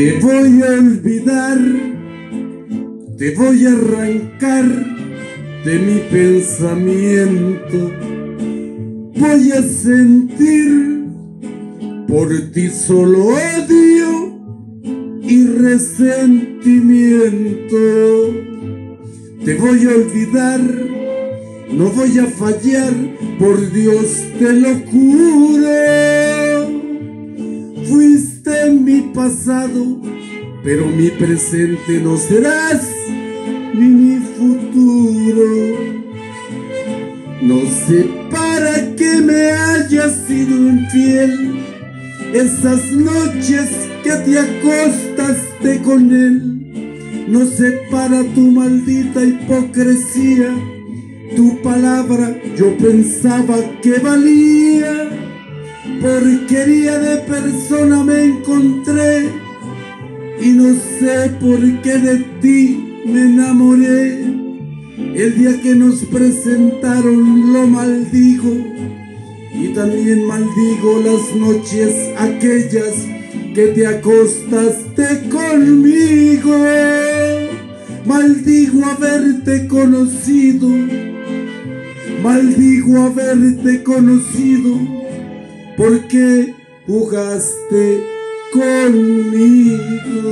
Te voy a olvidar, te voy a arrancar de mi pensamiento. Voy a sentir por ti solo odio y resentimiento. Te voy a olvidar, no voy a fallar, por Dios te lo juro. Fuiste mi pasado, pero mi presente no serás, ni mi futuro. No sé para qué me hayas sido infiel, esas noches que te acostaste con él. No sé para tu maldita hipocresía, tu palabra yo pensaba que valía. Porquería de persona me encontré y no sé por qué de ti me enamoré. El día que nos presentaron lo maldigo y también maldigo las noches aquellas que te acostaste conmigo. Maldigo haberte conocido, maldigo haberte conocido, porque jugaste conmigo.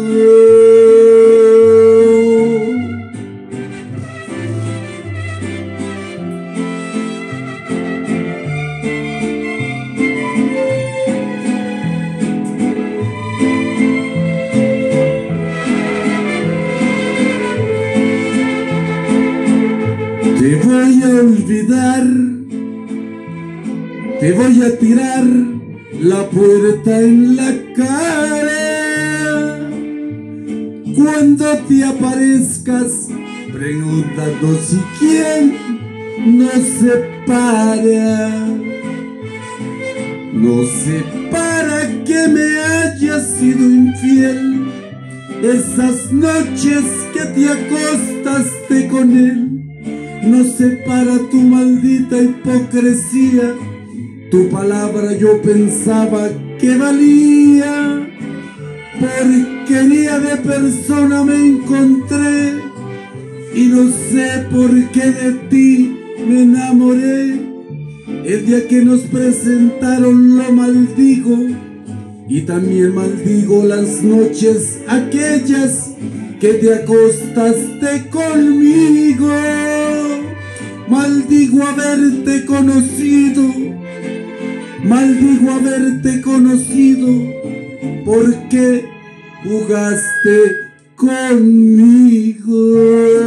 Te voy a olvidar, te voy a tirar la puerta en la cara. Cuando te aparezcas preguntando si quién nos separa. No sé para qué me hayas sido infiel, esas noches que te acostaste con él. No sé para tu maldita hipocresía, tu palabra yo pensaba que valía. Porquería de persona me encontré y no sé por qué de ti me enamoré. El día que nos presentaron lo maldigo y también maldigo las noches aquellas que te acostaste conmigo. Maldigo haberte conocido, maldigo haberte conocido, porque jugaste conmigo.